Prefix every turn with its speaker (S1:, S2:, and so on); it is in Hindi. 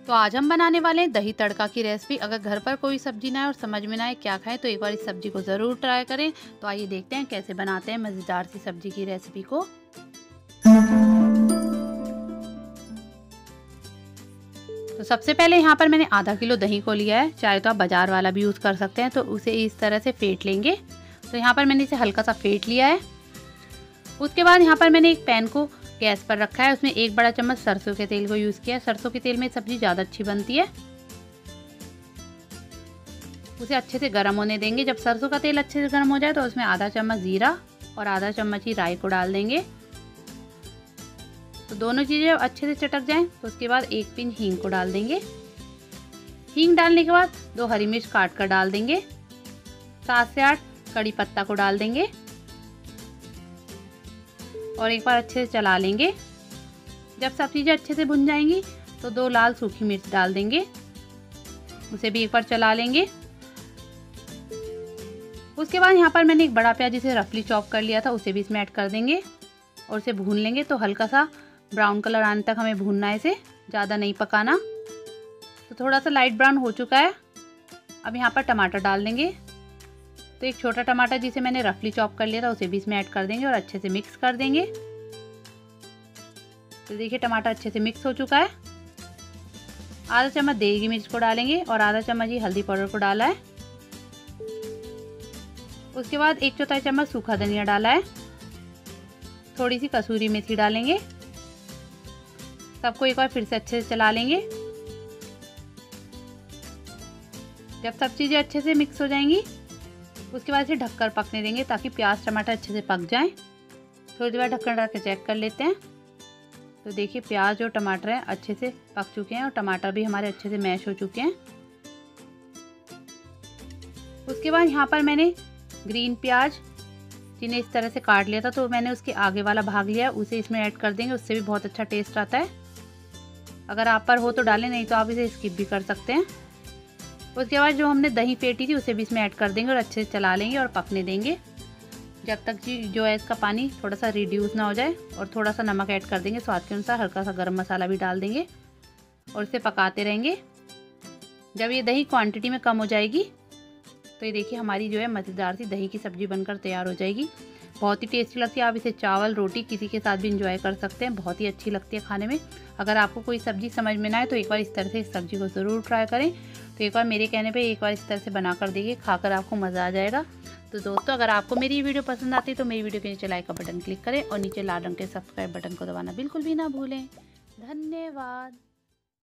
S1: तो आज हम बनाने वाले हैं दही तड़का की रेसिपी। अगर घर पर कोई सब्जी ना है और समझ में ना आए क्या खाएं तो एक बार इस सब्जी को ज़रूर ट्राई करें। तो आइए देखते हैं कैसे बनाते हैं मज़ेदार सी सब्जी की रेसिपी को। तो सबसे पहले यहाँ पर मैंने आधा किलो दही को लिया है। चाहे तो आप बाजार वाला भी यूज़ कर सकते हैं। तो उसे इस तरह से फेंट लेंगे। तो यहाँ पर मैंने इसे हल्का सा फेंट लिया है। उसके बाद यहाँ पर मैंने एक पैन को गैस पर रखा है। उसमें एक बड़ा चम्मच सरसों के तेल को यूज़ किया है। सरसों के तेल में सब्जी ज़्यादा अच्छी बनती है। उसे अच्छे से गर्म होने देंगे। जब सरसों का तेल अच्छे से गर्म हो जाए तो उसमें आधा चम्मच जीरा और आधा चम्मच ही राई को डाल देंगे। तो दोनों चीज़ें अच्छे से चटक जाएं तो उसके बाद एक पिंच हींग को डाल देंगे। हींग डालने के बाद 2 हरी मिर्च काट कर डाल देंगे। 7 से 8 कड़ी पत्ता को डाल देंगे और एक बार अच्छे से चला लेंगे। जब सब चीज़ें अच्छे से भुन जाएंगी तो 2 लाल सूखी मिर्च डाल देंगे। उसे भी एक बार चला लेंगे। उसके बाद यहाँ पर मैंने एक बड़ा प्याज जिसे रफली चॉप कर लिया था उसे भी इसमें ऐड कर देंगे और उसे भून लेंगे। तो हल्का सा ब्राउन कलर आने तक हमें भूनना है, इसे ज़्यादा नहीं पकाना। तो थोड़ा सा लाइट ब्राउन हो चुका है। अब यहाँ पर टमाटर डाल देंगे। तो एक छोटा टमाटर जिसे मैंने रफली चॉप कर लिया था उसे भी इसमें ऐड कर देंगे और अच्छे से मिक्स कर देंगे। तो देखिए टमाटर अच्छे से मिक्स हो चुका है। आधा चम्मच देगी मिर्च को डालेंगे और आधा चम्मच ही हल्दी पाउडर को डाला है। उसके बाद 1/4 चम्मच सूखा धनिया डाला है। थोड़ी सी कसूरी मेथी डालेंगे। सबको एक बार फिर से अच्छे से चला लेंगे। जब सब चीज़ें अच्छे से मिक्स हो जाएंगी उसके बाद इसे ढककर पकने देंगे ताकि प्याज टमाटर अच्छे से पक जाएं। थोड़ी देर बाद ढक्कन डाल के चेक कर लेते हैं। तो देखिए प्याज और टमाटर हैं अच्छे से पक चुके हैं और टमाटर भी हमारे अच्छे से मैश हो चुके हैं। उसके बाद यहाँ पर मैंने ग्रीन प्याज जिन्हें इस तरह से काट लिया था तो मैंने उसके आगे वाला भाग लिया, उसे इसमें ऐड कर देंगे। उससे भी बहुत अच्छा टेस्ट आता है। अगर आप पर हो तो डालें, नहीं तो आप इसे स्किप भी कर सकते हैं। उसके बाद जो हमने दही फेंटी थी उसे भी इसमें ऐड कर देंगे और अच्छे से चला लेंगे और पकने देंगे जब तक जो है इसका पानी थोड़ा सा रिड्यूस ना हो जाए। और थोड़ा सा नमक ऐड कर देंगे स्वाद के अनुसार। हल्का सा गरम मसाला भी डाल देंगे और इसे पकाते रहेंगे। जब ये दही क्वांटिटी में कम हो जाएगी तो ये देखिए हमारी जो है मज़ेदार सी दही की सब्ज़ी बनकर तैयार हो जाएगी। बहुत ही टेस्टी लगती है। आप इसे चावल रोटी किसी के साथ भी इंजॉय कर सकते हैं। बहुत ही अच्छी लगती है खाने में। अगर आपको कोई सब्ज़ी समझ में ना आए तो एक बार इस तरह से इस सब्ज़ी को ज़रूर ट्राई करें। तो एक बार मेरे कहने पे एक बार इस तरह से बना कर देखिए, खाकर आपको मज़ा आ जाएगा। तो दोस्तों अगर आपको मेरी वीडियो पसंद आती है तो मेरी वीडियो के नीचे लाइक का बटन क्लिक करें और नीचे लाल रंग के सब्सक्राइब बटन को दबाना बिल्कुल भी ना भूलें। धन्यवाद।